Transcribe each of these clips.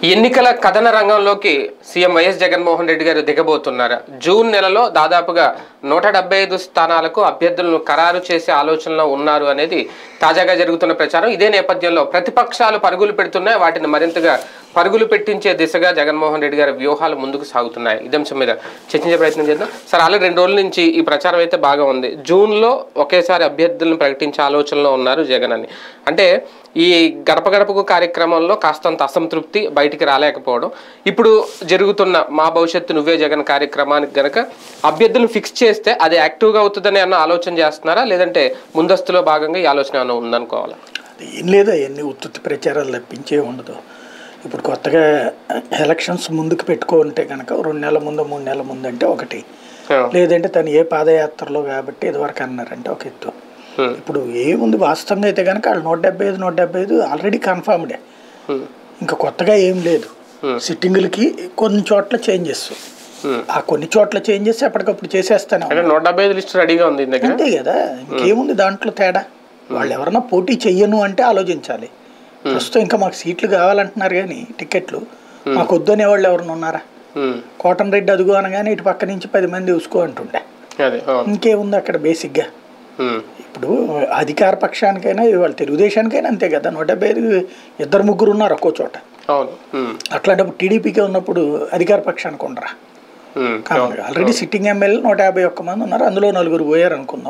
ఎన్నికల కథన రంగంలోకి సీఎం వైఎస్ జగన్మోహన్ రెడ్డి గారు దిగబోతున్నారు. జూన్ నెలలో దాదాపుగా 175 స్థానాలకు అభ్యర్థులను ఖరారు చేసే ఆలోచనలో ఉన్నారు అనేది తాజాగా జరుగుతున్న ప్రచారం. ఇదే నేపథ్యంలో ప్రతిపక్షాలు పరుగులు పెడుతున్నాయి. వాటిని మరింతగా పరుగులు పెట్టించే దిశగా జగన్మోహన్ రెడ్డి గారి వ్యూహాలు ముందుకు సాగుతున్నాయి. ఇదే అంశం మీద చర్చించే ప్రయత్నం చేద్దాం. సార్, ఆల్రెడీ 2 రోజుల నుంచి ఈ ప్రచారం అయితే బాగా ఉంది. జూన్లో ఒకేసారి అభ్యర్థులను ప్రకటించే ఆలోచనలో ఉన్నారు జగన్ అని. అంటే ఈ గడప గడపకు కార్యక్రమంలో కాస్తంత అసంతృప్తి బయటికి రాలేకపోవడం, ఇప్పుడు జరుగుతున్న మా భవిష్యత్తు నువ్వే జగన్ కార్యక్రమానికి గనక అభ్యర్థులను ఫిక్స్ చేస్తే అది యాక్టివ్గా అవుతుందని అన్న ఆలోచన చేస్తున్నారా, లేదంటే ముందస్తులో భాగంగా ఈ ఆలోచన ఏమైనా ఉందనుకోవాలా? ఏం లేదా, ఎన్ని ఉత్తుత్తి ప్రచారాలు తప్పించే ఉండదు. ఇప్పుడు కొత్తగా ఎలక్షన్స్ ముందుకు పెట్టుకుంటే కనుక 2 నెలల ముందు 3 నెలల ముందు అంటే ఒకటి, లేదంటే తను ఏ పాదయాత్రలో కాబట్టి ఇదివరకు అన్నారంటే ఒక ఎత్తు. ఇప్పుడు ఏముంది వాస్తవంగా అయితే కనుక వాళ్ళు 175 ఆల్రెడీ కన్ఫర్మ్డే. ఇంకా కొత్తగా ఏం లేదు. సిట్టింగులకి కొన్ని చోట్ల చేంజెస్, ఆ కొన్ని చోట్ల చేంజెస్ ఎప్పటికప్పుడు చేసేస్తానే 175 లిస్ట్ రెడీగా ఉంది అంతే కదా. ఇంకేముంది దాంట్లో తేడా? వాళ్ళు ఎవరన్నా పోటీ చెయ్యను అంటే ఆలోచించాలి. ప్రస్తుతం ఇంకా మాకు సీట్లు కావాలంటున్నారు కానీ టికెట్లు మాకు వద్దనే వాళ్ళు ఎవరైనా ఉన్నారా? కోటమిరెడ్డి అదుగు అనగానే ఇటు పక్క నుంచి 10 మంది చూసుకో అంటుండే. ఇంకేముంది అక్కడ బేసిక్గా? ఇప్పుడు అధికార పక్షానికైనా వాళ్ళు తెలుగుదేశానికైనా అంతే కదా. 175 2-3 ఉన్నారు ఒక్కో చోట. అట్లాంటప్పుడు టీడీపీకే ఉన్నప్పుడు అధికార పక్షానికి ఉండరా? ఆల్రెడీ సిట్టింగ్ ఎమ్మెల్యే 151 మంది ఉన్నారు. అందులో 4 పోయారు అనుకుందాం.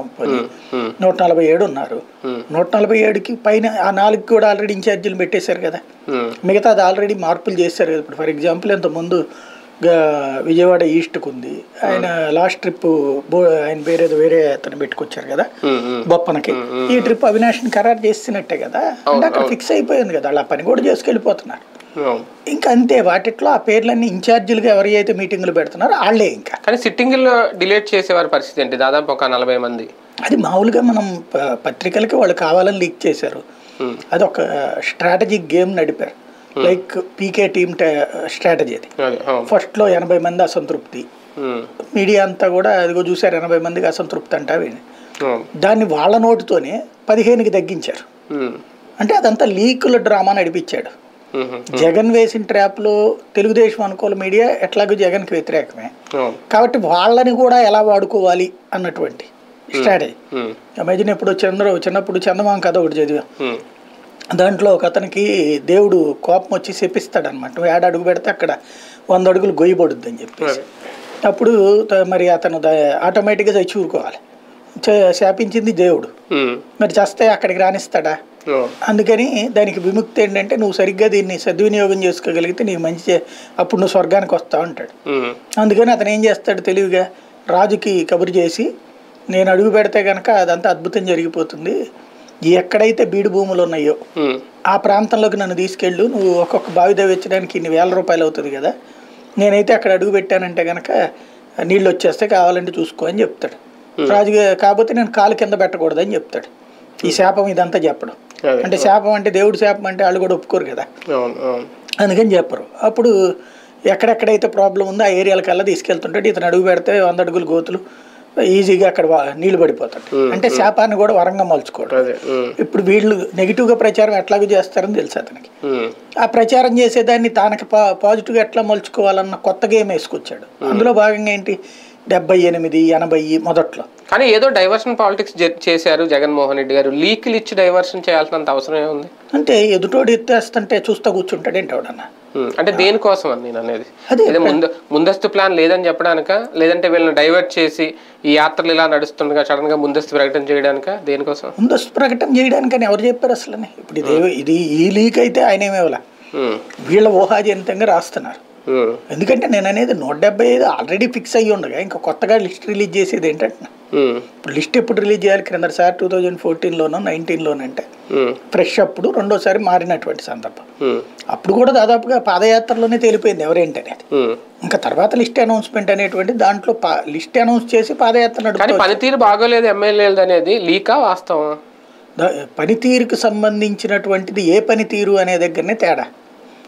147 ఉన్నారు. 147కి పైన ఆ 4 కూడా ఆల్రెడీ ఇన్ఛార్జీలు పెట్టేశారు కదా. మిగతా అది ఆల్రెడీ మార్పులు చేశారు కదా. ఇప్పుడు ఫర్ ఎగ్జాంపుల్ ఇంతకుముందు విజయవాడ ఈస్ట్కి ఉంది, ఆయన లాస్ట్ ట్రిప్ ఆయన వేరే అతను పెట్టుకొచ్చారు కదా బొప్పనకి. ఈ ట్రిప్ అవినాష్ని ఖరారు చేసినట్టే కదా. అంటే అక్కడ ఫిక్స్ అయిపోయింది కదా. అలా పని కూడా చేసుకెళ్ళిపోతున్నారు. ఇంకా అంతే. వాటిట్లో ఆ పేర్లన్నీ ఇన్ఛార్జీలుగా ఎవరైతే మీటింగ్లు పెడుతున్నారో వాళ్ళే. ఇంకా కానీ సిట్టింగ్లో డిలేట్ చేసేవారి పరిస్థితి ఏంటి? దాదాపు ఒక 40 మంది. అది మామూలుగా మనం పత్రికలకి వాళ్ళు కావాలని లీక్ చేశారు. అది ఒక స్ట్రాటజిక్ గేమ్ నడిపారు. Like PK team strategy. అది ఫస్ట్లో 80 మంది అసంతృప్తి, మీడియా అంతా కూడా అదిగో చూసారు 80 మందికి అసంతృప్తి అంటావి. దాన్ని వాళ్ళ నోటితోనే 15కి తగ్గించారు. అంటే అదంతా లీకుల డ్రామా నడిపించాడు. జగన్ వేసిన ట్రాప్లో తెలుగుదేశం అనుకూల మీడియా ఎట్లాగో జగన్కి వ్యతిరేకమే కాబట్టి వాళ్ళని కూడా ఎలా వాడుకోవాలి అన్నటువంటి స్ట్రాటజీ. ఇమాజిన్ ఎప్పుడు చిన్నప్పుడు చందమామ కథ ఒకటి చదివా. దాంట్లో ఒక అతనికి దేవుడు కోపం వచ్చి శపిస్తాడనమాట. నువ్వు 7 అడుగు పెడితే అక్కడ 100 అడుగులు గొయ్యబడుద్ది అని చెప్పేసి. అప్పుడు మరి అతను ఆటోమేటిక్గా చచ్చి ఊరుకోవాలి. శాపించింది దేవుడు, మరి చస్తే అక్కడికి రానిస్తాడా? అందుకని దానికి విముక్తి ఏంటంటే నువ్వు సరిగ్గా దీన్ని సద్వినియోగం చేసుకోగలిగితే నీకు మంచి, అప్పుడు నువ్వు స్వర్గానికి వస్తావు అంటాడు. అందుకని అతను ఏం చేస్తాడు తెలివిగా, రాజుకి కబురు చేసి నేను అడుగు పెడితే కనుక అదంతా అద్భుతం జరిగిపోతుంది, ఎక్కడైతే బీడు భూములు ఉన్నాయో ఆ ప్రాంతంలోకి నన్ను తీసుకెళ్ళు, నువ్వు ఒక్కొక్క బావి దవ్వించడానికి ఇన్ని వేల రూపాయలు అవుతుంది కదా, నేనైతే అక్కడ అడుగు పెట్టానంటే కనుక నీళ్ళు వచ్చేస్తే కావాలంటే చూసుకో అని చెప్తాడు. రాజు కాకపోతే నేను కాలు కింద పెట్టకూడదని చెప్తాడు. ఈ శాపం ఇదంతా చెప్పడం అంటే శాపం అంటే దేవుడు శాపం అంటే వాళ్ళు కూడా ఒప్పుకోరు కదా, అందుకని చెప్పరు. అప్పుడు ఎక్కడెక్కడైతే ప్రాబ్లం ఉందో ఆ ఏరియాలకల్లా తీసుకెళ్తుంటాడు. ఇతను అడుగు పెడితే 100 అడుగులు గోతులు ఈజీగా అక్కడ నీళ్లు పడిపోతాడు. అంటే శాపాన్ని కూడా వరంగా మలుచుకోవడం. ఇప్పుడు వీళ్ళు నెగిటివ్గా ప్రచారం ఎట్లాగో చేస్తారని తెలుసు అతనికి. ఆ ప్రచారం చేసేదాన్ని తనకి పాజిటివ్గా ఎట్లా మలుచుకోవాలన్న కొత్త గేమ్ వేసుకొచ్చాడు. అందులో భాగంగా ఏంటి 78, 80 మొదట్లో. కానీ ఏదో డైవర్షన్ పాలిటిక్స్ చేశారు జగన్మోహన్ రెడ్డి గారు. లీకులు ఇచ్చి డైవర్షన్ చేయాల్సినంత అవసరం ఏముంది? అంటే ఎదుటోడు ఎత్తేస్తుంటే చూస్తా కూర్చుంటాడు ఏంటి ఎవడన్నా? అంటే దేనికోసం అని నేను అనేది, ముందస్తు ప్లాన్ లేదని చెప్పడానిక, లేదంటే వీళ్ళని డైవర్ట్ చేసి ఈ యాత్రలు ఇలా నడుస్తుండగా సడన్ గా ముందస్తు ప్రకటన చేయడానిక? దేనికోసం ముందస్తు ప్రకటన చేయడానికని ఎవరు చెప్పారు అసలు? ఇప్పుడు ఇది ఈ లీక్ అయితే ఆయన ఏమేవలా వీళ్ళ ఊహాజనితంగా రాస్తున్నారు. ఎందుకంటే నేను అనేది 175 ఆల్రెడీ ఫిక్స్ అయ్యి ఉండగా ఇంకా కొత్తగా లిస్ట్ రిలీజ్ చేసేది ఏంటంటే, ఇప్పుడు లిస్ట్ ఎప్పుడు రిలీజ్ చేయాలి? క్రిందసారి 2014లోనో 19లోనో అంటే ఫ్రెష్ అప్పుడు రెండోసారి మారినటువంటి సందర్భం. అప్పుడు కూడా దాదాపుగా పాదయాత్రలోనే తేలిపోయింది ఎవరేంటి అనేది. ఇంకా తర్వాత లిస్ట్ అనౌన్స్మెంట్ అనేటువంటి దాంట్లో లిస్ట్ అనౌన్స్ చేసి పాదయాత్ర నడుపుతారు. పనితీరు బాగోలేదు ఎమ్మెల్యేలు అనేది లీకా వాస్తవం? పనితీరుకు సంబంధించినటువంటిది ఏ పనితీరు అనే దగ్గరనే తేడా.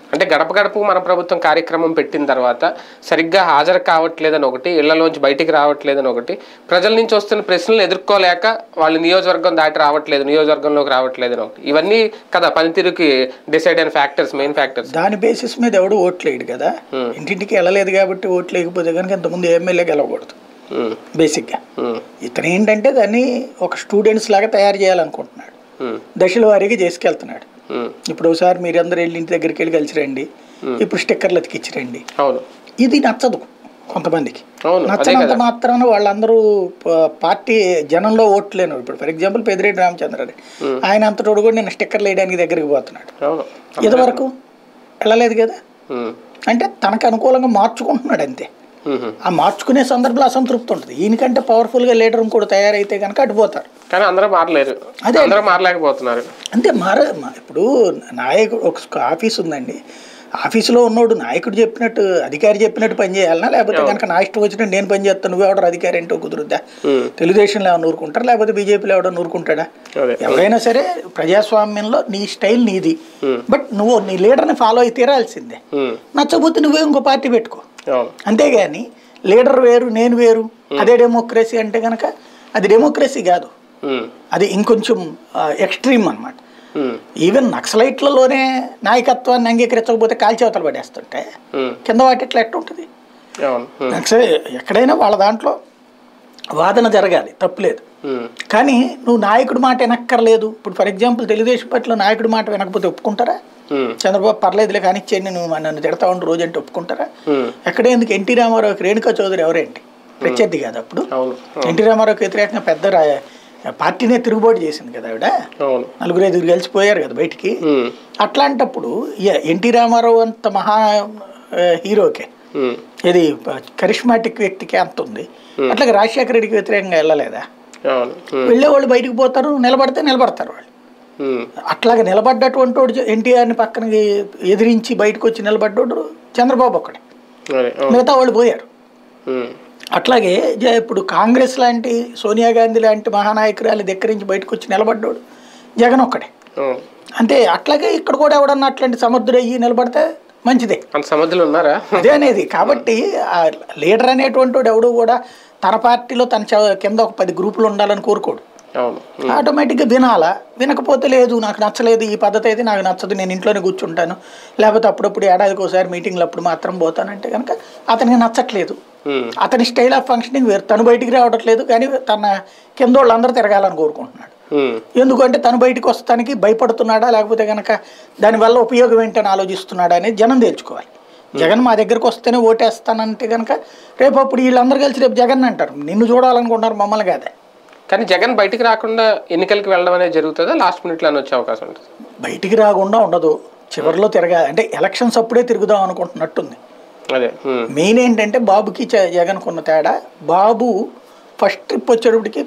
అంటే గడప గడపకు మన ప్రభుత్వం కార్యక్రమం పెట్టిన తర్వాత సరిగ్గా హాజరు కావట్లేదని ఒకటి, ఇళ్లలోంచి బయటికి రావట్లేదని ఒకటి, ప్రజల నుంచి వస్తున్న ప్రశ్నలను ఎదుర్కోలేక వాళ్ళు నియోజకవర్గం దాటి రావట్లేదు, నియోజకవర్గంలోకి రావట్లేదని ఒకటి, ఇవన్నీ కదా పనితీరుకి డిసైడ్ అయిన ఫ్యాక్టర్స్, మెయిన్ ఫ్యాక్టర్స్. దాని బేసిస్ మీద ఎవడు ఓట్లేడు కదా, ఇంటింటికి వెళ్ళలేదు కాబట్టి ఓట్లు లేకపోతే కనుక ఇంతకుముందు ఎమ్మెల్యే గెలవకూడదు బేసిక్గా. ఇతను ఏంటంటే దాన్ని ఒక స్టూడెంట్స్ లాగా తయారు చేయాలనుకుంటున్నాడు, దశల వారీగా చేసుకెళ్తున్నాడు. ఇప్పుడు ఒకసారి మీరందరూ వెళ్ళి ఇంటి దగ్గరికి వెళ్ళి కలిసి రండి, ఇప్పుడు స్టిక్కర్లు అతికిచ్చి రండి. ఇది నచ్చదు కొంతమందికి. నచ్చనంత మాత్రాన వాళ్ళందరూ పార్టీ జనంలో ఓట్లేను. ఇప్పుడు ఫర్ ఎగ్జాంపుల్ పెద్దిరెడ్డి రామచంద్రారెడ్డి, ఆయన అంతటోడు కూడా నేను స్టిక్కర్లు వేయడానికి దగ్గరికి పోతున్నాడు. ఇదివరకు వెళ్ళలేదు కదా, అంటే తనకు అనుకూలంగా మార్చుకుంటున్నాడు అంతే. ఆ మార్చుకునే సందర్భంలో అసంతృప్తి ఉంటుంది. ఈయనకంటే పవర్ఫుల్గా లీడర్ కూడా తయారైతే కనుక అడ్డుపోతారు. కానీ అందరూ మారలేరు, అదే అందరూ మారలేకపోతున్నారు అంతే. ఇప్పుడు నాయకుడు ఒక ఆఫీస్ ఉందండి, ఆఫీసులో ఉన్నోడు నాయకుడు చెప్పినట్టు అధికారి చెప్పినట్టు పని చేయాలన్నా, లేకపోతే కనుక నా ఇష్టం వచ్చినట్టు నేను పని చేస్తాను నువ్వెవడో అధికారి ఏంటో కుదురుద్దా? తెలుగుదేశంలో ఏమైనా నూరుకుంటారు, లేకపోతే బీజేపీలో ఎవడో నూరుకుంటాడా? ఎవరైనా సరే ప్రజాస్వామ్యంలో నీ స్టైల్ నీది, బట్ నువ్వు నీ లీడర్ని ఫాలో అయి తీరాల్సిందే. నచ్చకపోతే నువ్వే ఇంకో పార్టీ పెట్టుకో, అంతేగాని లీడర్ వేరు నేను వేరు అదే డెమోక్రసీ అంటే కనుక అది డెమోక్రసీ కాదు, అది ఇంకొంచెం ఎక్స్ట్రీమ్ అన్నమాట. ఈవెన్ నక్సలైట్లలోనే నాయకత్వాన్ని అంగీకరించకపోతే కాల్చేవతలు పడేస్తుంటే కింద వాటి ఎట్లా ఎట్టుంటుంది? ఎక్కడైనా వాళ్ళ దాంట్లో వాదన జరగాలి, తప్పులేదు. కానీ నువ్వు నాయకుడి మాట వినక్కర్లేదు. ఇప్పుడు ఫర్ ఎగ్జాంపుల్ తెలుగుదేశం పార్టీలో నాయకుడి మాట వినకపోతే ఒప్పుకుంటారా? చంద్రబాబు పర్లేదులే కానీ ఇచ్చేయండి, నువ్వు నన్ను తిడతా ఉండు రోజు అంటే ఒప్పుకుంటారా? ఎక్కడే ఎందుకు ఎన్టీ రామారావుకి రేణుకా చౌదరి ఎవరేంటి? ప్రత్యర్థి కాదు అప్పుడు. ఎన్టీ రామారావుకి వ్యతిరేకంగా పెద్ద పార్టీనే తిరుగుబాటు చేసింది కదా ఆవిడ, 4-5 కలిసిపోయారు కదా బయటికి. అట్లాంటప్పుడు ఎన్టీ రామారావు అంత మహా హీరోకే, ఇది కరిష్మాటిక్ వ్యక్తికి అంత ఉంది, అట్లాగే రాజశేఖర రెడ్డికి వ్యతిరేకంగా వెళ్ళలేదా? వెళ్ళేవాళ్ళు బయటికి పోతారు, నిలబడితే నిలబడతారు వాళ్ళు. అట్లాగే నిలబడ్డటువంటి వాడు ఎన్టీఆర్ని పక్కనకి ఎదిరించి బయటకు వచ్చి నిలబడ్డాడు చంద్రబాబు ఒక్కడే, మిగతా వాళ్ళు పోయారు. అట్లాగే ఇప్పుడు కాంగ్రెస్ లాంటి సోనియా గాంధీ లాంటి మహానాయకురాలు ధిక్కరించి బయటకు వచ్చి నిలబడ్డాడు జగన్ ఒక్కడే అంతే. అట్లాగే ఇక్కడ కూడా ఎవడన్నా అట్లాంటి సమర్థుడు అయ్యి నిలబడితే మంచిదే. సమర్థులు ఉన్నారా అదే అనేది. కాబట్టి లీడర్ అనేటువంటి వాడు ఎవడు కూడా తన పార్టీలో తన కింద ఒక 10 గ్రూపులు ఉండాలని కోరుకోడు. ఆటోమేటిక్గా వినాలా, వినకపోతే లేదు నాకు నచ్చలేదు ఈ పద్ధతి అయితే నాకు నచ్చదు, నేను ఇంట్లోనే కూర్చుంటాను, లేకపోతే అప్పుడప్పుడు ఏడాదికి ఒకసారి మీటింగ్లు అప్పుడు మాత్రం పోతానంటే కనుక అతనికి నచ్చట్లేదు. అతని స్టైల్ ఆఫ్ ఫంక్షనింగ్ వేరు, తను బయటికి రావట్లేదు కానీ తన కింద వాళ్ళందరూ తిరగాలని కోరుకుంటున్నాడు. ఎందుకంటే తను బయటకు వస్తానికి భయపడుతున్నాడా, లేకపోతే కనుక దానివల్ల ఉపయోగం ఏంటని ఆలోచిస్తున్నాడా అనేది జనం తేల్చుకోవాలి. జగన్ మా దగ్గరకు వస్తేనే ఓటేస్తానంటే కనుక రేపు అప్పుడు వీళ్ళందరూ కలిసి రేపు జగన్ అంటారు, నిన్ను చూడాలనుకుంటున్నారు మమ్మల్ని కాదే. కానీ జగన్ బయటికి రాకుండా ఎన్నికలకి వెళ్ళడం అనేది జరుగుతుందా, లాస్ట్ మినిట్లో వచ్చే అవకాశం ఉంటుంది? బయటికి రాకుండా ఉండదు, చివరిలో తిరగాలి. అంటే ఎలక్షన్స్ అప్పుడే తిరుగుదాం అనుకుంటున్నట్టుంది. అదే మెయిన్ ఏంటంటే బాబుకి జగన్కు ఉన్న తేడా, బాబు ఫస్ట్ ట్రిప్ వచ్చేటప్పటికి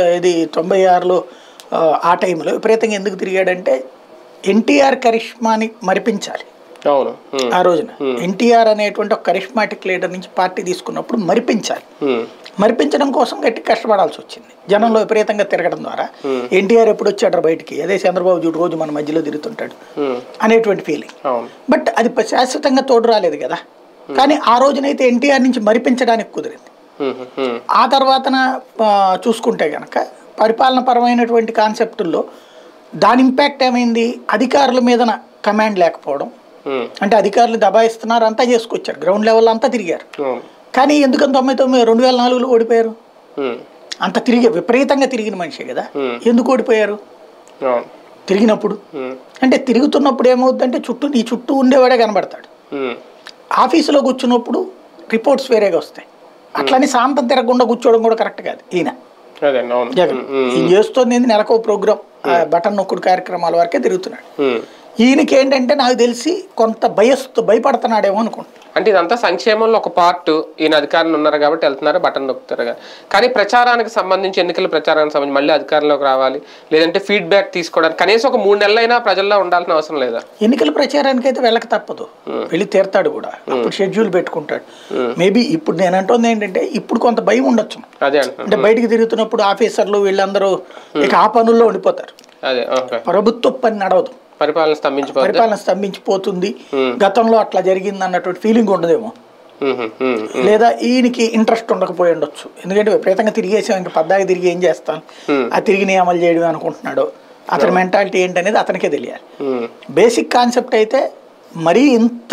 1996లో ఆ టైంలో విపరీతంగా ఎందుకు తిరిగాడంటే ఎన్టీఆర్ కరిష్మాని మరిపించాలి. అవును, ఆ రోజున ఎన్టీఆర్ అనేటువంటి ఒక కరిష్మాటిక్ లీడర్ నుంచి పార్టీ తీసుకున్నప్పుడు మరిపించాలి. మరిపించడం కోసం గట్టి కష్టపడాల్సి వచ్చింది జనంలో విపరీతంగా తిరగడం ద్వారా. ఎన్టీఆర్ ఎప్పుడు వచ్చాడు బయటికి, అదే చంద్రబాబు చూడు రోజు మన మధ్యలో తిరుగుతుంటాడు అనేటువంటి ఫీలింగ్. బట్ అది శాశ్వతంగా తోడు రాలేదు కదా. కానీ ఆ రోజునైతే ఎన్టీఆర్ నుంచి మరిపించడానికి కుదిరింది. ఆ తర్వాతన చూసుకుంటే కనుక పరిపాలన పరమైనటువంటి కాన్సెప్టుల్లో దాని ఇంపాక్ట్ ఏమైంది, అధికారుల మీద కమాండ్ లేకపోవడం. అంటే అధికారులు దబాయిస్తున్నారు, అంతా చేసుకొచ్చారు, గ్రౌండ్ లెవెల్లో అంతా తిరిగారు. కానీ ఎందుకని 2004లో ఓడిపోయారు? అంత తిరిగి విపరీతంగా తిరిగిన మనిషే కదా, ఎందుకు ఓడిపోయారు? తిరిగినప్పుడు అంటే తిరుగుతున్నప్పుడు ఏమవుతుందంటే నీ చుట్టూ ఉండేవాడే కనబడతాడు. ఆఫీసులో కూర్చున్నప్పుడు రిపోర్ట్స్ వేరేగా వస్తాయి. అట్లని శాంతం తిరగకుండా కూర్చోవడం కూడా కరెక్ట్ కాదు. ఈయన జగన్ ఈయన చేస్తుంది నెలకో ప్రోగ్రామ్, బటన్ నొక్కుడు కార్యక్రమాల వరకే తిరుగుతున్నాడు. ఈయనకి ఏంటంటే నాకు తెలిసి కొంత భయపడుతున్నాడేమో అనుకుంటున్నాను. అంటే ఇదంతా సంక్షేమంలో ఒక పార్ట్, ఈయన అధికారులు ఉన్నారు కాబట్టి వెళ్తున్నారు, బటన్ నొక్కుతారు. కానీ ప్రచారానికి సంబంధించి, ఎన్నికల ప్రచారానికి సంబంధించి మళ్ళీ అధికారంలోకి రావాలి, లేదంటే ఫీడ్బ్యాక్ తీసుకోవడానికి కనీసం ఒక 3 నెలలైనా ప్రజల్లో ఉండాల్సిన అవసరం లేదా? ఎన్నికల ప్రచారానికి అయితే వెళ్ళక తప్పదు, వెళ్ళి తీరుతాడు కూడా. అప్పుడు షెడ్యూల్ పెట్టుకుంటాడు. మేబీ ఇప్పుడు నేను అంటుంది ఏంటంటే ఇప్పుడు కొంత భయం ఉండొచ్చు. అదే అంటే బయటికి తిరుగుతున్నప్పుడు ఆఫీసర్లు వీళ్ళందరూ ఇక ఆ పనుల్లో ఉండిపోతారు, ప్రభుత్వ పని నడవదు. పరిపాలన స్తంభించిపోతుంది, గతంలో అట్లా జరిగింది అన్నటువంటి ఫీలింగ్ ఉండదేమో. లేదా ఈయనకి ఇంట్రెస్ట్ ఉండకపోయి ఉండొచ్చు, ఎందుకంటే విపరీతంగా తిరిగేసాం, ఇంకా పద్దాకి తిరిగి ఏం చేస్తాను, ఆ తిరిగిని అమలు చేయడం అనుకుంటున్నాడు. అతని మెంటాలిటీ ఏంటనేది అతనికే తెలియాలి. బేసిక్ కాన్సెప్ట్ అయితే మరీ ఇంత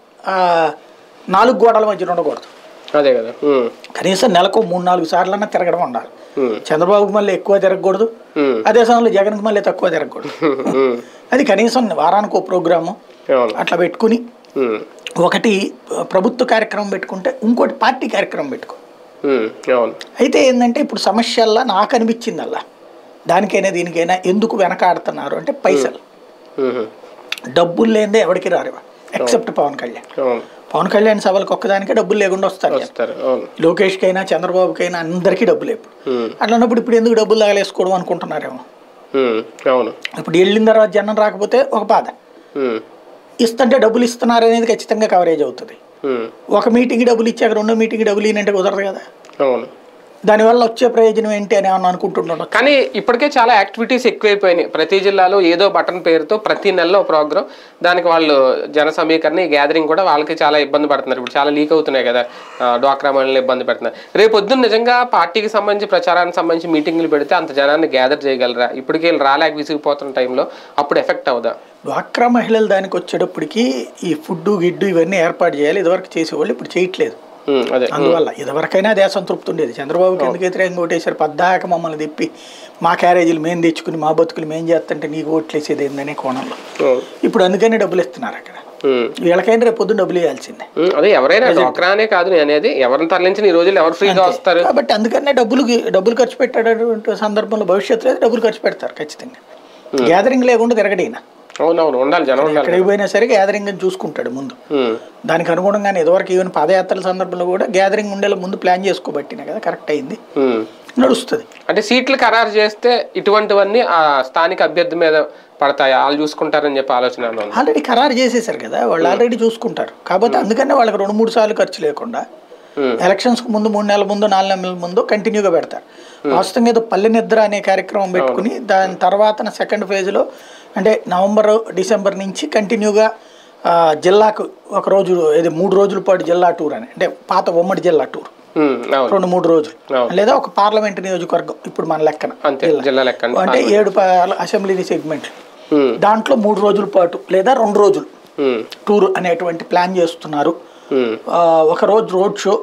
4 గోడల మధ్య ఉండకూడదు. అదే కదా, కనీసం నెలకు 3-4 సార్లన్నా తిరగడం ఉండాలి. చంద్రబాబుకి మళ్ళీ ఎక్కువ తిరగకూడదు, అదే సమయంలో జగన్కి మళ్ళీ తక్కువ తిరగకూడదు. అది కనీసం వారానికి 1 ప్రోగ్రాము అట్లా పెట్టుకుని, ఒకటి ప్రభుత్వ కార్యక్రమం పెట్టుకుంటే ఇంకోటి పార్టీ కార్యక్రమం పెట్టుకో. అయితే ఏంటంటే ఇప్పుడు సమస్యల్లా నాకు అనిపించిందల్లా, దానికైనా దీనికైనా ఎందుకు వెనకాడుతున్నారు అంటే పైసలు. డబ్బులు లేదే ఎవరికి రారు, ఎక్సెప్ట్ పవన్ కళ్యాణ్. పవన్ కళ్యాణ్ సభలకు ఒక్కదానికే డబ్బులు లేకుండా వస్తారు. లోకేష్కైనా చంద్రబాబుకైనా అందరికీ డబ్బులు ఇప్పుడు. అట్లా ఉన్నప్పుడు ఇప్పుడు ఎందుకు డబ్బులు తగలేసుకోవడం అనుకుంటున్నారేమో. ఇప్పుడు వెళ్ళిన తర్వాత జనం రాకపోతే ఒక బాధ, ఇస్తుంటే డబ్బులు ఇస్తున్నారు అనేది ఖచ్చితంగా కవరేజ్ అవుతుంది. ఒక మీటింగ్కి డబ్బులు ఇచ్చాక 2వ మీటింగ్కి డబ్బులు ఇనంటే కుదరదు కదా. దానివల్ల వచ్చే ప్రయోజనం ఏంటి అని ఏమన్నా అనుకుంటున్నాడు. కానీ ఇప్పటికే చాలా యాక్టివిటీస్ ఎక్కువైపోయినాయి. ప్రతి జిల్లాలో ఏదో బటన్ పేరుతో ప్రతి నెలలో ప్రోగ్రామ్, దానికి వాళ్ళు జన సమీకరణ గ్యాదరింగ్ కూడా వాళ్ళకి చాలా ఇబ్బంది పడుతున్నారు. ఇప్పుడు చాలా లీక్ అవుతున్నాయి కదా, డ్వాక్రా మహిళలు ఇబ్బంది పెడుతున్నారు. రేపు పొద్దున్న నిజంగా పార్టీకి సంబంధించి ప్రచారానికి సంబంధించి మీటింగ్లు పెడితే అంత జనాన్ని గ్యాదర్ చేయగలరా? ఇప్పటికే రాలేక విసిగిపోతున్న టైంలో అప్పుడు ఎఫెక్ట్ అవుదా? డ్వాక్రా మహిళలు దానికి వచ్చేటప్పటికి ఈ ఫుడ్ గిడ్డు ఇవన్నీ ఏర్పాటు చేయాలి, ఇదివరకు చేసేవాళ్ళు ఇప్పుడు చేయట్లేదు. అందువల్ల ఇదివరకైనా అదే అసంతృప్తి ఉండేది. చంద్రబాబుకి ఎందుకు వ్యతిరేకంగా ఓటేశారు, పద్దాక మమ్మల్ని తిప్పి మా క్యారేజీలు మేము తెచ్చుకుని మా బతుకులు మేము చేస్తుంటే నీకు ఓట్లేసేది ఏందనే కోణంలో ఇప్పుడు అందుకని డబ్బులు ఇస్తున్నారు. అక్కడ వీళ్ళకైనా రేపు పొద్దున్న డబ్బులు ఇవ్వాల్సిందే. అదే ఎవరైనా డ్వాక్రానే కాదు అనేది, ఎవరిని తరలించిన ఈ రోజులు ఎవరు ఫ్రీగా వస్తారు కాబట్టి అందుకనే డబ్బులు ఖర్చు పెట్టేటటువంటి సందర్భంలో భవిష్యత్తులో డబ్బులు ఖర్చు పెడతారు ఖచ్చితంగా. గ్యాదరింగ్ లేకుండా తిరగడైనా అవునవును ఉండాలి, జనం ఉండాలి. ఎక్కడికి పోయినా సరే గ్యాదరింగ్ అని చూసుకుంటాడు ముందు. దానికి అనుగుణంగానే ఇదివరకు ఈవెన్ పాదయాత్రల సందర్భంలో కూడా గ్యాదరింగ్ ఉండేలా ముందు ప్లాన్ చేసుకోబట్టినా కదా కరెక్ట్ అయింది, నడుస్తుంది. అంటే సీట్లు ఖరారు చేస్తే ఇటువంటివన్నీ ఆ స్థానిక అభ్యర్థి మీద పడతాయి, వాళ్ళు చూసుకుంటారని చెప్పి ఆలోచన. ఆల్రెడీ ఖరారు చేసేసారు కదా వాళ్ళు, ఆల్రెడీ చూసుకుంటారు. కాకపోతే అందుకనే వాళ్ళకి 2-3 సార్లు ఖర్చు లేకుండా ఎలక్షన్స్కి ముందు 3 నెలల ముందు 4 నెలల ముందు కంటిన్యూగా పెడతారు. వాస్తవంగా ఏదో పల్లె నిద్ర అనే కార్యక్రమం పెట్టుకుని దాని తర్వాత సెకండ్ ఫేజ్లో అంటే నవంబర్ డిసెంబర్ నుంచి కంటిన్యూగా జిల్లాకు ఒక రోజు, ఇది 3 రోజుల పాటు జిల్లా టూర్ అని, అంటే పాత ఉమ్మడి జిల్లా టూర్ 2-3 రోజులు, లేదా ఒక పార్లమెంట్ నియోజకవర్గం ఇప్పుడు మన లెక్కన అంటే 7 అసెంబ్లీ సెగ్మెంట్లు, దాంట్లో 3 రోజుల పాటు లేదా 2 రోజులు టూర్ అనేటువంటి ప్లాన్ చేస్తున్నారు. ఒక రోజు రోడ్ షో,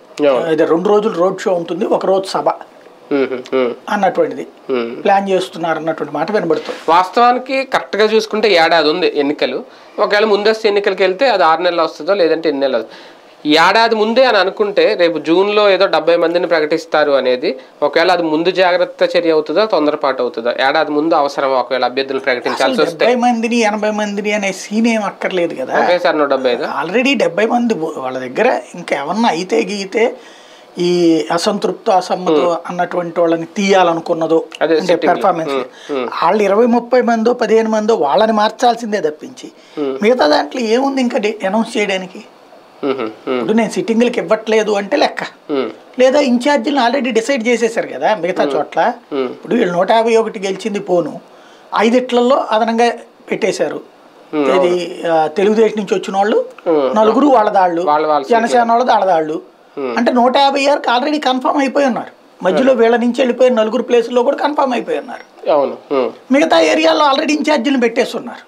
2 రోజులు రోడ్ షో ఉంటుంది, ఒక రోజు సభ అన్నటువంటిది ప్లాన్ చేస్తున్నారు అన్నటువంటి మాట వినబడుతుంది. వాస్తవానికి కరెక్ట్ గా చూసుకుంటే ఏడాది ఉంది ఎన్నికలు. ఒకవేళ ముందస్తు ఎన్నికలకి వెళ్తే అది 6 నెలలు వస్తుందో లేదంటే 8 నెలలు. ఏడాది ముందే అని అనుకుంటే రేపు జూన్లో ఏదో 70 మందిని ప్రకటిస్తారు అనేది, ఒకవేళ అది ముందు జాగ్రత్త చర్య అవుతుందా తొందరపాటు అవుతుందా? ఏడాది ముందు అవసరం ఒకవేళ అభ్యర్థులు ప్రకటించాల్సి వస్తే 70 మందిని 80 మందిని అనే సీన్ ఏం అక్కర్లేదు కదా. ఒకేసారి 175 ఆల్రెడీ 70 మంది వాళ్ళ దగ్గర ఇంకా ఏమన్నా అయితే గీతే ఈ అసంతృప్తి అసమ్మతో అన్నటువంటి వాళ్ళని తీయాలనుకున్నదో అంటే పెర్ఫార్మెన్స్ వాళ్ళు 20-30 మందో 15 మందో వాళ్ళని మార్చాల్సిందే తప్పించి మిగతా దాంట్లో ఏముంది ఇంకా అనౌన్స్ చేయడానికి. ఇప్పుడు నేను సిట్టింగ్లకి ఇవ్వట్లేదు అంటే లెక్క, లేదా ఇన్ఛార్జీలను ఆల్రెడీ డిసైడ్ చేసేసారు కదా మిగతా చోట్ల. ఇప్పుడు వీళ్ళు 151 గెలిచింది పోను, 5 అదనంగా పెట్టేశారు. ఇది తెలుగుదేశం నుంచి వచ్చిన వాళ్ళు 4 వాళ్ళ దాళ్ళు, జనసేన వాళ్ళది వాళ్ళదాళ్ళు, అంటే 156కి ఆల్రెడీ కన్ఫర్మ్ అయిపోయి ఉన్నారు. మధ్యలో వీళ్ళ నుంచి వెళ్ళిపోయిన 4 ప్లేసుల్లో కూడా కన్ఫర్మ్ అయిపోయి ఉన్నారు. మిగతా ఏరియాలో ఆల్రెడీ ఇన్ఛార్జీలు పెట్టేస్తున్నారు.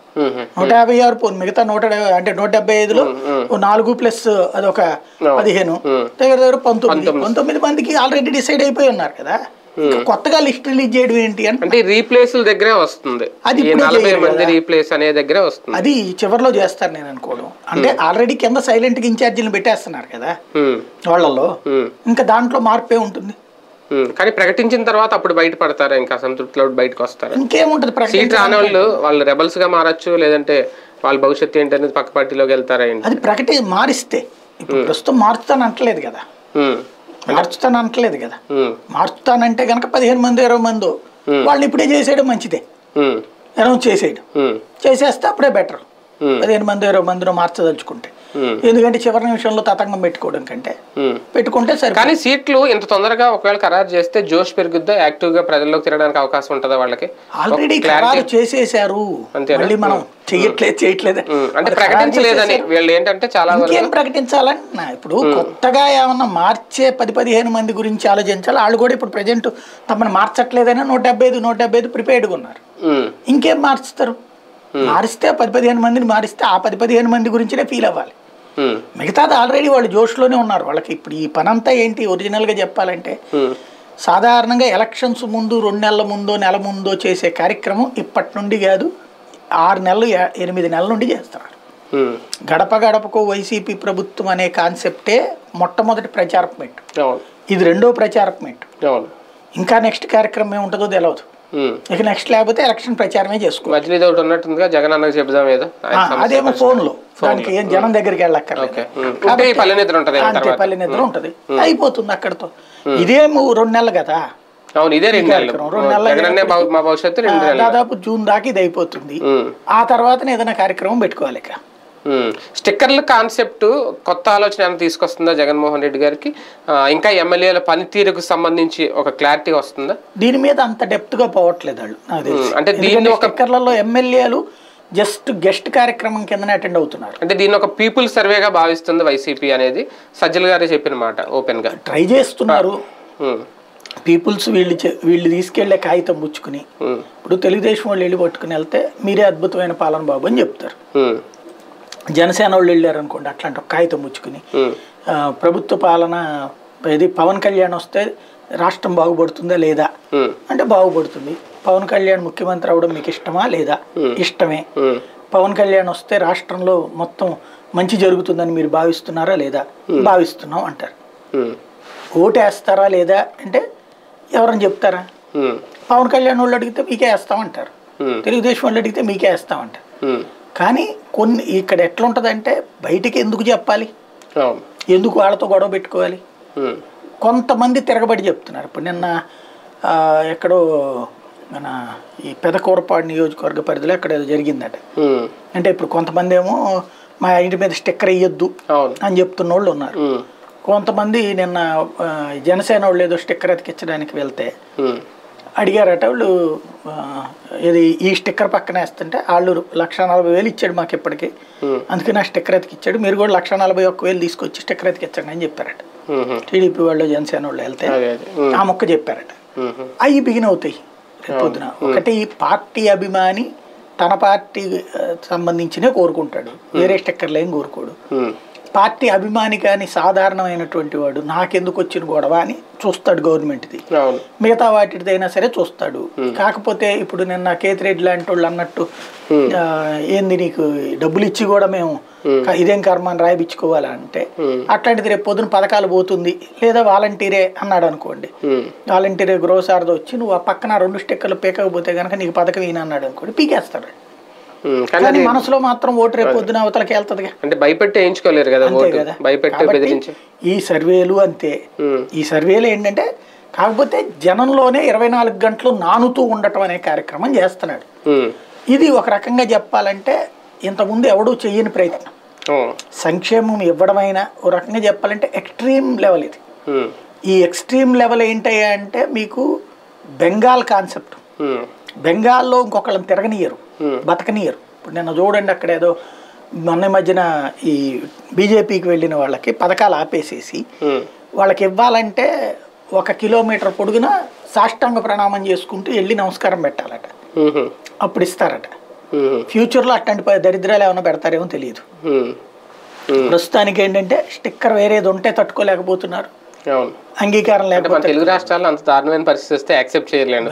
156 పోను, మిగతా 175లో 4 ప్లస్ అదొక 15, దగ్గర 19 మందికి ఆల్రెడీ డిసైడ్ అయిపోయి ఉన్నారు కదా. కొత్తగా లిస్ట్ రిలీజ్ చేయడం ఏంటి అంటే రీప్లేస్ దగ్గరే వస్తుంది, అది 40 మంది రీప్లేస్ అనే దగ్గరే వస్తుంది. అది చివరిలో చేస్తారు నేను అనుకోవడం. అంటే ఆల్రెడీ కింద సైలెంట్ గా ఇన్ఛార్జీలు పెట్టేస్తున్నారు కదా వాళ్ళలో, ఇంకా దాంట్లో మార్పే ఉంటుంది. కానీ ప్రకటించిన తర్వాత అప్పుడు బయటపడతారా, ఇంకా అసంతృప్తిలో బయటకు వస్తారు? ఇంకేముంటది, సీట్ రాని వాళ్ళు రెబల్స్ గా మారచ్చు, లేదంటే వాళ్ళ భవిష్యత్తు ఏంటనేది పక్క పార్టీలోకి వెళ్తారా? అది మారిస్తే ఇప్పుడు ప్రస్తుతం మారుతానంటలేదు కదా, మార్చుతానంటలేదు కదా. మార్చుతానంటే కనుక 15 మంది 20 మందో వాళ్ళని ఇప్పుడే చేసేయడం మంచిదే, అనౌన్స్ చేసేయడం చేసేస్తే అప్పుడే బెటర్. 15 మంది 20 మందిలో మార్చదలుచుకుంటే ఎందుకంటే చివరి నిమిషంలో తతంగం పెట్టుకోవడం కంటే పెట్టుకుంటే సరే. కానీ సీట్లు ఇంత తొందరగా ఒకవేళ ఖరారు చేస్తే జోష్ పెరుగుద్దా, యాక్టివ్ గా ప్రజల్లోకి తిరగడానికి అవకాశం ఉంటుందా వాళ్ళకి? ఆల్రెడీ ఖరారు చేసేసారు, మళ్ళీ మనం చేయట్లేదు అంటే ప్రకటించలేదని వీళ్ళు ఏంటంటే చాలా ఇంకేం ప్రకటించాలన్నా ఇప్పుడు కొత్తగా ఏమన్నా మార్చే 10-15 మంది గురించి ఆలోచించాలి. వాళ్ళు కూడా ఇప్పుడు ప్రజెంట్ తమను మార్చట్లేదని 175 ప్రిపేర్డ్గా ఉన్నారు. ఇంకేం మార్చుతారు? మారిస్తే 10-15 మందిని మారిస్తే ఆ 10-15 మంది గురించినే ఫీల్ అవ్వాలి. మిగతాది ఆల్రెడీ వాళ్ళు జోష్లోనే ఉన్నారు. వాళ్ళకి ఇప్పుడు ఈ పనంతా ఏంటి ఒరిజినల్గా చెప్పాలంటే సాధారణంగా ఎలక్షన్స్ ముందు 2 నెలల ముందో నెల ముందో చేసే కార్యక్రమం ఇప్పటి నుండి కాదు, 6 నెలలు 8 నెలల నుండి చేస్తున్నారు. గడప గడపకు వైసీపీ ప్రభుత్వం అనే కాన్సెప్టే మొట్టమొదటి ప్రచారకమేంటి, ఇది రెండో ప్రచారకమేంటి. ఇంకా నెక్స్ట్ కార్యక్రమం ఏముంటుందో తెలియదు. ఇక నెక్స్ట్ లేకపోతే ఎలక్షన్ ప్రచారమే చేసుకోవాలి. అదేమో ఫోన్లో, దానికి ఏం జనం దగ్గరికి వెళ్ళక్కర్లేదు, పల్లె నిద్ర ఉంటది, అయిపోతుంది అక్కడతో. ఇదేమో 2 నెలలు కదా, 2 నెలలు దాదాపు జూన్ దాకా ఇది అయిపోతుంది. ఆ తర్వాత ఏదైనా కార్యక్రమం పెట్టుకోవాలి. ఇక స్టిక్కర్ల కాన్సెప్ట్ కొత్త ఆలోచన తీసుకొస్తుందా జగన్మోహన్ రెడ్డి గారికి? ఇంకా ఎమ్మెల్యేల పనితీరుకు సంబంధించి ఒక క్లారిటీ వస్తుందా? దీని మీద అంత డెప్త్ గా పోవట్లేదు వాళ్ళు. అంటే దీన్ని స్టిక్కర్లలో ఎమ్మెల్యేలు జస్ట్ గెస్ట్ కార్యక్రమం కిందనే అటెండ్ అవుతున్నారు. అంటే దీన్ని ఒక పీపుల్ సర్వేగా భావిస్తుంది వైసీపీ అనేది సజ్జల గారే చెప్పిన మాట. ఓపెన్ గా ట్రై చేస్తున్నారు. పీపుల్స్ వీళ్ళు తీసుకెళ్లే కాగితం పుచ్చుకుని ఇప్పుడు తెలుగుదేశం వాళ్ళు వెళ్ళి పట్టుకుని వెళ్తే మీరే అద్భుతమైన పాలన బాబు అని చెప్తారు. జనసేన వాళ్ళు వెళ్ళారు అనుకోండి, అట్లాంటి ఒక కాగితం పుచ్చుకుని ప్రభుత్వ పాలన ఇది పవన్ కళ్యాణ్ వస్తే రాష్ట్రం బాగుపడుతుందా లేదా అంటే బాగుపడుతుంది. పవన్ కళ్యాణ్ ముఖ్యమంత్రి అవడం మీకు ఇష్టమా లేదా? ఇష్టమే. పవన్ కళ్యాణ్ వస్తే రాష్ట్రంలో మొత్తం మంచి జరుగుతుందని మీరు భావిస్తున్నారా లేదా? భావిస్తున్నాం అంటారు. ఓటేస్తారా లేదా అంటే ఎవరని చెప్తారా? పవన్ కళ్యాణ్ వాళ్ళు అడిగితే మీకే వేస్తామంటారు, తెలుగుదేశం వాళ్ళు అడిగితే మీకే వేస్తామంటారు. కానీ కొన్ని ఇక్కడ ఎట్లుంటుందంటే బయటికి ఎందుకు చెప్పాలి, ఎందుకు వాళ్ళతో గొడవ పెట్టుకోవాలి? కొంతమంది తిరగబడి చెప్తున్నారు. ఇప్పుడు నిన్న ఎక్కడో మన ఈ పెదకూరపాడు నియోజకవర్గ పరిధిలో ఎక్కడ జరిగిందట. అంటే ఇప్పుడు కొంతమంది ఏమో మా ఇంటి మీద స్టిక్కర్ వేయొద్దు అని చెప్తున్న వాళ్ళు ఉన్నారు. కొంతమంది నిన్న జనసేన వాళ్ళు ఏదో స్టిక్కర్ అతికించడానికి వెళ్తే అడిగారట. వాళ్ళు ఇది ఈ స్టిక్కర్ పక్కన వేస్తుంటే వాళ్ళు 1,40,000 ఇచ్చాడు మాకు ఇప్పటికి, అందుకే నా స్టిక్కర్ అతికిచ్చాడు, మీరు కూడా 1,41,000 తీసుకొచ్చి స్టిక్కర్ అతికించండి అని చెప్పారట. టీడీపీ వాళ్ళు జనసేన వాళ్ళు వెళ్తే ఆ మొక్క చెప్పారట. అవి బిగిన్ అవుతాయి రేపొద్దున. ఒకటి పార్టీ అభిమాని తన పార్టీ సంబంధించినే కోరుకుంటాడు, వేరే స్టిక్కర్లు ఏం కోరుకోడు. పార్టీ అభిమాని కానీ సాధారణమైనటువంటి వాడు నాకెందుకు వచ్చిన గొడవ అని చూస్తాడు గవర్నమెంట్ది, మిగతా వాటిదైనా సరే చూస్తాడు. కాకపోతే ఇప్పుడు నిన్న కేతిరెడ్డి లాంటి వాళ్ళు అన్నట్టు ఏంది నీకు డబ్బులు ఇచ్చి కూడా మేము ఇదేం కర్మాన్ని రాయిపించుకోవాలా అంటే అట్లాంటిది రేపు పొద్దున పథకాలు పోతుంది లేదా వాలంటీరే అన్నాడు అనుకోండి, వాలంటీరే గృహసారథి వచ్చి నువ్వు ఆ పక్కన 2 స్టిక్కర్లు పీకకపోతే కనుక నీకు పథకం ఈయన అన్నాడు అనుకోండి, పీకేస్తాడు. కానీ మనసులో మాత్రం ఓటు రేపు పొద్దున అవతలకి వెళ్తుంది. అంటే భయపెట్టి వేయించుకోలేరు కదా, ఈ సర్వేలు అంతే. ఈ సర్వేలు ఏంటంటే కాకపోతే జనంలోనే 24 గంటలు నానుతూ ఉండటం అనే కార్యక్రమం చేస్తున్నాడు. ఇది ఒక రకంగా చెప్పాలంటే ఇంతకుముందు ఎవడూ చెయ్యని ప్రయత్నం. సంక్షేమం ఇవ్వడమైనా ఓ రకంగా చెప్పాలంటే ఎక్స్ట్రీమ్ లెవెల్ ఇది. ఈ ఎక్స్ట్రీమ్ లెవెల్ ఏంటయ్యా అంటే మీకు బెంగాల్ కాన్సెప్ట్. బెంగాల్లో ఇంకొకళ్ళని తిరగనియరు, బతకనియరు. ఇప్పుడు నిన్న చూడండి అక్కడ ఏదో మొన్న మధ్యన ఈ బీజేపీకి వెళ్ళిన వాళ్ళకి పథకాలు ఆపేసేసి వాళ్ళకి ఇవ్వాలంటే 1 కిలోమీటర్ పొడుగున సాష్టాంగ ప్రణామం చేసుకుంటూ వెళ్ళి నమస్కారం పెట్టాలట, అప్పుడు ఇస్తారట. ఫ్యూచర్లో అట్లాంటి దరిద్రాలు ఏమైనా పెడతారేమో తెలియదు. ప్రస్తుతానికి ఏంటంటే స్టిక్కర్ వేరేది ఉంటే తట్టుకోలేకపోతున్నారు, అంగీకారం లేకపోతే. తెలుగు రాష్ట్రాల్లో అంత దారుణమైన పరిస్థితి వస్తే యాక్సెప్ట్ చేయలేండి.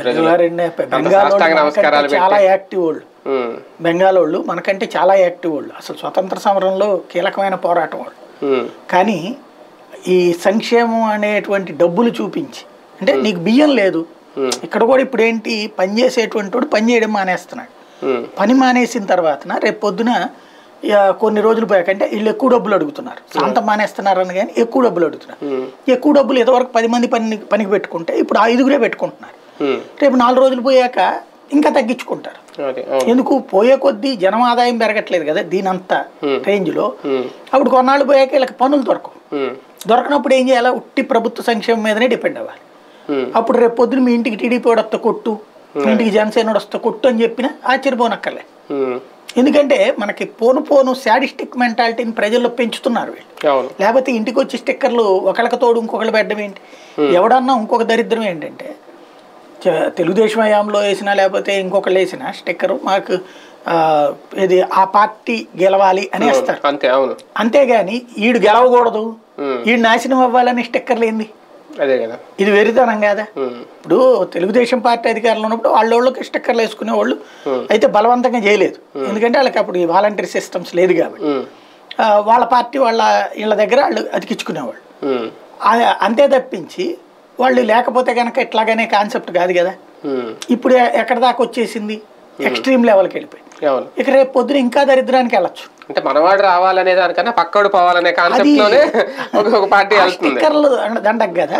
చాలా యాక్టివ్ వాళ్ళు బెంగాల్ వాళ్ళు, మనకంటే చాలా యాక్టివ్ వాళ్ళు, అసలు స్వతంత్ర సమరంలో కీలకమైన పోరాటం వాళ్ళు. కానీ ఈ సంక్షేమం అనేటువంటి డబ్బులు చూపించి అంటే నీకు బియ్యం లేదు ఇక్కడ కూడా ఇప్పుడు ఏంటి పని చేసేటువంటి వాడు పని చేయడం మానేస్తున్నాడు. పని మానేసిన తర్వాత రేపు పొద్దున కొన్ని రోజులు పోయాకంటే వీళ్ళు ఎక్కువ డబ్బులు అడుగుతున్నారు, శాంతం మానేస్తున్నారని కానీ ఎక్కువ డబ్బులు అడుగుతున్నారు. ఎక్కువ డబ్బులు ఇదివరకు 10 మంది పనికి పెట్టుకుంటే ఇప్పుడు 5గురే పెట్టుకుంటున్నారు. రేపు 4 రోజులు పోయాక ఇంకా తగ్గించుకుంటారు. ఎందుకు పోయే కొద్దీ జనం ఆదాయం పెరగట్లేదు కదా దీనంతా రేంజ్లో. అప్పుడు కొన్నాళ్ళు పోయాక వీళ్ళకి పనులు దొరకనప్పుడు ఏం చేయాలి? ఉట్టి ప్రభుత్వ సంక్షేమం మీదనే డిపెండ్ అవ్వాలి. అప్పుడు రేపు పొద్దున మీ ఇంటికి టీడీపీ వాడు వస్తే కొట్టు, మీ ఇంటికి జనసేన వాడు వస్తే కొట్టు అని చెప్పినా ఆశ్చర్యపోనక్కర్లే. ఎందుకంటే మనకి పోను శాడిస్టిక్ మెంటాలిటీని ప్రజల్లో పెంచుతున్నారు వీళ్ళు. లేకపోతే ఇంటికి వచ్చి స్టిక్కర్లు ఒకళ్ళకి తోడు ఇంకొకళ్ళు పెట్టడం ఏంటి? ఎవడన్నా ఇంకొక దరిద్రం ఏంటంటే తెలుగుదేశం హయాంలో వేసినా లేకపోతే ఇంకొకళ్ళు వేసినా స్టిక్కరు మాకు ఇది ఆ పార్టీ గెలవాలి అని వేస్తారు. అంతేగాని ఈడు గెలవకూడదు, ఈడు నాశనం అవ్వాలని స్టిక్కర్లు ఏంది? ఇది వెరితనం కదా. ఇప్పుడు తెలుగుదేశం పార్టీ అధికారంలో ఉన్నప్పుడు వాళ్ళకి స్టిక్కర్లు వేసుకునే వాళ్ళు అయితే బలవంతంగా చేయలేదు, ఎందుకంటే వాళ్ళకి అప్పుడు ఈ వాలంటీర్ సిస్టమ్స్ లేదు కాబట్టి. వాళ్ళ పార్టీ వీళ్ళ దగ్గర వాళ్ళు అతికించుకునేవాళ్ళు. అంతే తప్పించి వాళ్ళు లేకపోతే కనుక ఇట్లాగానే కాన్సెప్ట్ కాదు కదా. ఇప్పుడు ఎక్కడ దాకా వచ్చేసింది? ఎక్స్ట్రీమ్ లెవెల్కి వెళ్ళిపోయి ఇక రేపు పొద్దున ఇంకా దరిద్రానికి వెళ్ళచ్చు. అంటే మనవాడు రావాలనే దానికన్నా పక్కవాడు పోవాలనే కాన్సెప్ట్ లోనే ఒక పార్టీ స్టిక్కర్లు దండకు కదా.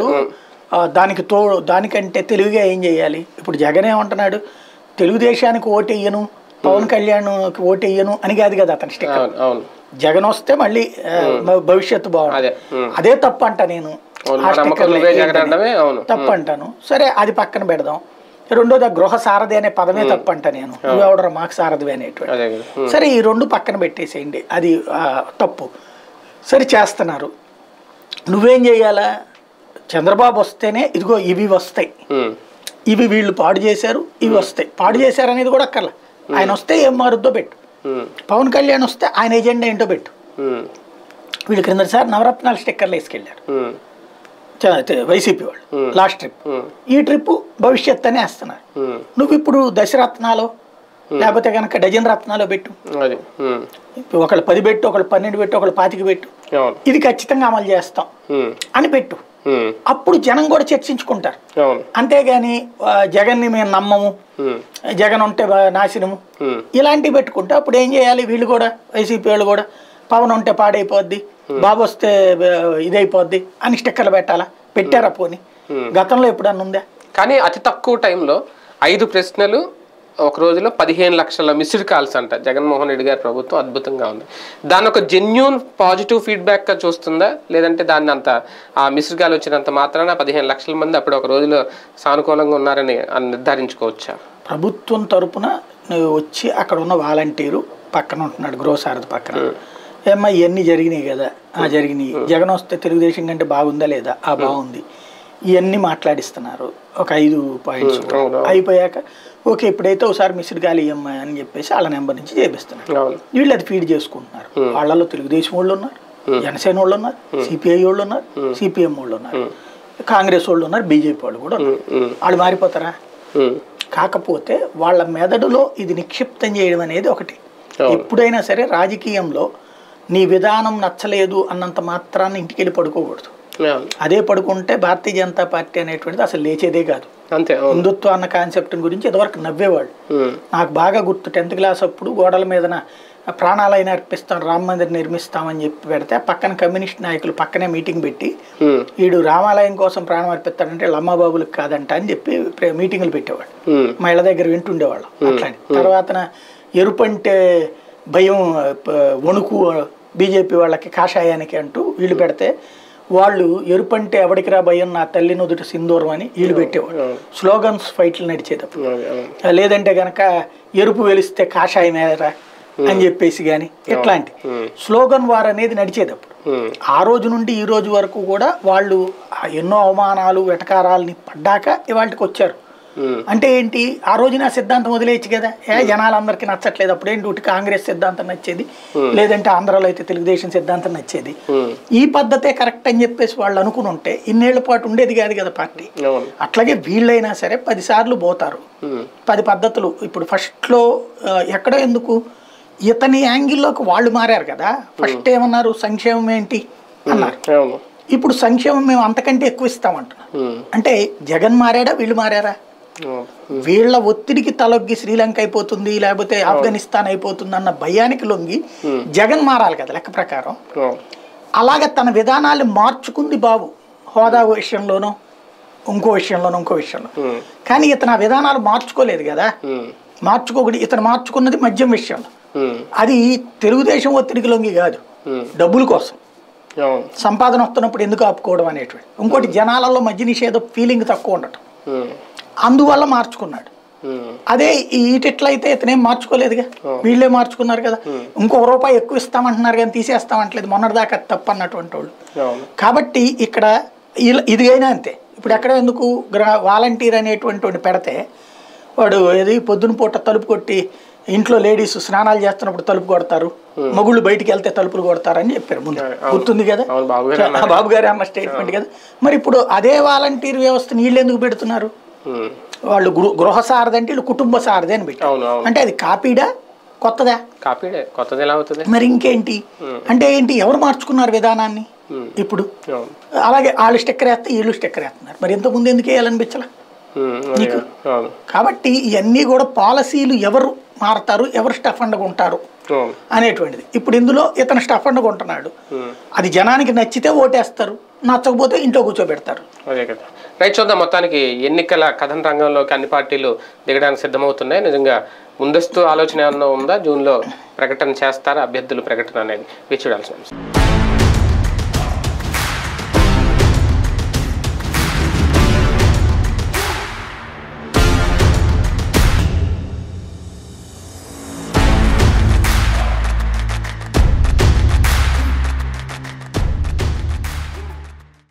దానికంటే తెలివిగా ఏం చేయాలి? ఇప్పుడు జగన్ ఏమంటున్నాడు? తెలుగుదేశానికి ఓటెయ్యను, పవన్ కళ్యాణ్ ఓటెయ్యను అని కాదు కదా అతని స్టిక్కర్. జగన్ వస్తే మళ్ళీ భవిష్యత్తు బాగుంది. అదే తప్పు అంట నేను, తప్పు అంటాను. సరే అది పక్కన పెడదాం. రెండోది గృహ సారథి అనే పదమే తప్పంట నేను, నువ్వెవడరా మాకు సారథి అనేటువంటి. సరే ఈ రెండు పక్కన పెట్టేసేయండి, అది తప్పు. సరే చేస్తున్నారు, నువ్వేం చేయాలా? చంద్రబాబు వస్తేనే ఇదిగో ఇవి వస్తాయి, ఇవి వీళ్ళు పాడు చేశారు, ఇవి వస్తాయి. పాడు చేశారు అనేది కూడా అక్కర్లా, ఆయన వస్తే ఏం మారుద్దో పెట్టు. పవన్ కళ్యాణ్ వస్తే ఆయన ఎజెండా ఏంటో పెట్టు. వీళ్ళు క్రిందసారి నవరత్నాల స్టిక్కర్లు వేసుకెళ్ళారు వైసీపీ వాళ్ళు లాస్ట్ ట్రిప్. ఈ ట్రిప్ భవిష్యత్ అని వేస్తున్నారు. నువ్వు ఇప్పుడు దశరత్నాలు లేకపోతే కనుక డజన్ రత్నాలు పెట్టు, ఒకళ్ళు 10 పెట్టు, ఒకళ్ళు 12 పెట్టు, ఒకళ్ళు 25 పెట్టు, ఇది ఖచ్చితంగా అమలు చేస్తాం అని పెట్టు. అప్పుడు జనం కూడా చర్చించుకుంటారు. అంతేగాని జగన్ని మేము నమ్మము, జగన్ ఉంటే నాశనము ఇలాంటివి పెట్టుకుంటే అప్పుడు ఏం చేయాలి? వీళ్ళు కూడా వైసీపీ వాళ్ళు కూడా పవన్ ఉంటే పాడైపోద్ది, బాబు వస్తే ఇదైపోద్ది అని స్టిక్కర్లు పెట్టాలా? పెట్టారా? పోనీ గతంలో ఎప్పుడన్నా ఉందా? కానీ అతి తక్కువ టైంలో 5 ప్రశ్నలు ఒక రోజులో 15 లక్షల మిస్డ్ కాల్స్ అంట. జగన్మోహన్ రెడ్డి గారి ప్రభుత్వం అద్భుతంగా ఉంది. దాని ఒక జెన్యూన్ పాజిటివ్ ఫీడ్బ్యాక్ గా చూస్తుందా, లేదంటే దాన్ని అంత ఆ మిస్డ్ కాల్ వచ్చినంత మాత్రాన 15 లక్షల మంది అప్పుడు ఒక రోజులో సానుకూలంగా ఉన్నారని నిర్ధారించుకోవచ్చా? ప్రభుత్వం తరపున వచ్చి అక్కడ ఉన్న వాలంటీరు పక్కన ఉంటున్నాడు, గృహసారథి పక్కన, ఏమ్మా ఇవన్నీ జరిగినాయి కదా, జరిగినాయి, జగన్ వస్తే తెలుగుదేశం కంటే బాగుందా లేదా, బాగుంది, ఇవన్నీ మాట్లాడిస్తున్నారు. ఒక 5 పాయింట్స్ అయిపోయాక ఓకే ఇప్పుడైతే ఒకసారి మిస్డ్ కాల్ ఇవ్వమ్మా అని చెప్పేసి వాళ్ళ నెంబర్ నుంచి చేపిస్తున్నారు. వీళ్ళు అది ఫీడ్ చేసుకుంటున్నారు. వాళ్ళలో తెలుగుదేశం వాళ్ళు ఉన్నారు, జనసేన వాళ్ళు ఉన్నారు, సిపిఐ వాళ్ళు ఉన్నారు, సిపిఎం వాళ్ళు ఉన్నారు, కాంగ్రెస్ వాళ్ళు ఉన్నారు, బీజేపీ వాళ్ళు కూడా ఉన్నారు. వాళ్ళు మారిపోతారా? కాకపోతే వాళ్ళ మెదడులో ఇది నిక్షిప్తం చేయడం అనేది ఒకటి. ఎప్పుడైనా సరే రాజకీయంలో నీ విధానం నచ్చలేదు అన్నంత మాత్రాన్ని ఇంటికి వెళ్ళి పడుకోకూడదు. అదే పడుకుంటే భారతీయ జనతా పార్టీ అనేటువంటిది అసలు లేచేదే కాదు. హిందుత్వ అన్న కాన్సెప్ట్ గురించి ఇదివరకు నవ్వేవాళ్ళు. నాకు బాగా గుర్తు 10th క్లాస్ అప్పుడు గోడల మీద ప్రాణాలైనా అర్పిస్తాం, రామ మందిర్ నిర్మిస్తామని చెప్పి పెడితే పక్కన కమ్యూనిస్ట్ నాయకులు పక్కనే మీటింగ్ పెట్టి వీడు రామాలయం కోసం ప్రాణం అర్పిస్తాడంటే లమ్మబాబులకు కాదంట అని చెప్పి మీటింగులు పెట్టేవాడు. మా ఇళ్ళ దగ్గర వింటుండేవాళ్ళం. అట్లాంటి తర్వాత ఎరుపంటే భయం, వణుకు బీజేపీ వాళ్ళకి కాషాయానికి అంటూ వీళ్ళు పెడితే వాళ్ళు ఎరుపంటే ఎవడికిరా భయం నా తల్లి నుదుట సింధూరం అని వీళ్ళు పెట్టేవాళ్ళు. స్లోగన్స్ ఫైట్లు నడిచేటప్పుడు. లేదంటే గనక ఎరుపు వెలిస్తే కాషాయమేరా అని చెప్పేసి కానీ ఇట్లాంటి స్లోగన్ వార్ అనేది నడిచేటప్పుడు ఆ రోజు నుండి ఈ రోజు వరకు కూడా వాళ్ళు ఎన్నో అవమానాలు వెటకారాలని పడ్డాక ఇవాళకి వచ్చారు. అంటే ఏంటి? ఆ రోజు నా సిద్ధాంతం వదిలేయచ్చు కదా, జనాలందరికీ నచ్చట్లేదు, అప్పుడేంటి ఒకటి కాంగ్రెస్ సిద్ధాంతం నచ్చేది, లేదంటే ఆంధ్రాలో అయితే తెలుగుదేశం సిద్ధాంతం నచ్చేది. ఈ పద్ధతే కరెక్ట్ అని చెప్పేసి వాళ్ళు అనుకుని ఉంటే ఇన్నేళ్ల పాటు ఉండేది కాదు కదా పార్టీ. అట్లాగే వీళ్ళైనా సరే 10 సార్లు పోతారు, 10 పద్ధతులు. ఇప్పుడు ఫస్ట్లో ఎక్కడో ఎందుకు ఇతని యాంగిల్లోకి వాళ్ళు మారారు కదా. ఫస్ట్ ఏమన్నారు? సంక్షేమం ఏంటి అన్నారు. ఇప్పుడు సంక్షేమం మేము అంతకంటే ఎక్కువ ఇస్తామంటున్నాం. అంటే జగన్ మారాడా, వీళ్ళు మారారా? వీళ్ళ ఒత్తిడికి తలొగ్గి శ్రీలంక అయిపోతుంది, లేకపోతే ఆఫ్ఘనిస్తాన్ అయిపోతుంది అన్న భయానికి లొంగి జగన్ మారాలి కదా లెక్క ప్రకారం. అలాగే తన విధానాలు మార్చుకుంది బాబు, హోదా విషయంలోనో ఇంకో విషయంలో. కానీ ఇతను ఆ విధానాలు మార్చుకోలేదు కదా. మార్చుకోకూడదు. ఇతను మార్చుకున్నది మద్యం విషయంలో. అది తెలుగుదేశం ఒత్తిడికి లొంగి కాదు, డబ్బుల కోసం సంపాదన వస్తున్నప్పుడు ఎందుకు ఆపుకోవడం అనేటువంటి. ఇంకోటి జనాలలో మద్య నిషేధ ఫీలింగ్ తక్కువ ఉండటం, అందువల్ల మార్చుకున్నాడు. అదే ఈటిట్లయితే ఇతనేం మార్చుకోలేదుగా, వీళ్ళే మార్చుకున్నారు కదా. ఇంకొక రూపాయి ఎక్కువ ఇస్తామంటున్నారు కానీ తీసేస్తామంటలేదు, మొన్నటిదాకా తప్పు అన్నటువంటి వాళ్ళు. కాబట్టి ఇక్కడ ఇది అయినా అంతే. ఇప్పుడు ఎక్కడ ఎందుకు వాలంటీర్ అనేటువంటి పెడితే వాడు ఏది పొద్దున పూట తలుపు కొట్టి ఇంట్లో లేడీస్ స్నానాలు చేస్తున్నప్పుడు తలుపు కొడతారు, మగుళ్ళు బయటికి వెళ్తే తలుపులు కొడతారని చెప్పారు ముందు, గుర్తుంది కదా బాబు గారు అన్న స్టేట్మెంట్ కదా. మరి ఇప్పుడు అదే వాలంటీర్ వ్యవస్థను వీళ్ళు ఎందుకు పెడుతున్నారు? వాళ్ళు గృహ సారథి అంటే వీళ్ళు కుటుంబ సారథి అని పెట్టారు. అంటే అది కాపీడా కొత్తదా? కాపీడే, కొత్తది ఎలా అవుతుంది? మరి ఇంకేంటి అంటే ఏంటి, ఎవరు మార్చుకున్నారు విధానాన్ని ఇప్పుడు? అలాగే వాళ్ళు స్టిక్కర్ వేస్తే వీళ్ళు స్టిక్కర్ వేస్తున్నారు, మరి ఇంతకుముందు ఎందుకు వేయాలనిపించలా నీకు? కాబట్టి ఇవన్నీ కూడా పాలసీలు ఎవరు మారతారు, ఎవరు స్టఫండ్గా ఉంటారు అనేటువంటిది. ఇప్పుడు ఇందులో ఇతను స్టఫండ్గా ఉంటున్నాడు, అది జనానికి నచ్చితే ఓటేస్తారు, నచ్చకపోతే ఇంట్లో కూర్చోబెడతారు. అదే కదా. రైట్, చూద్దాం. మొత్తానికి ఎన్నికల కథన రంగంలోకి అన్ని పార్టీలు దిగడానికి సిద్ధమవుతున్నాయి. నిజంగా ముందస్తు ఆలోచన ఏమన్నా ఉందా? జూన్లో ప్రకటన చేస్తారా అభ్యర్థుల ప్రకటన అనేది? చూడాల్సిన అంశం.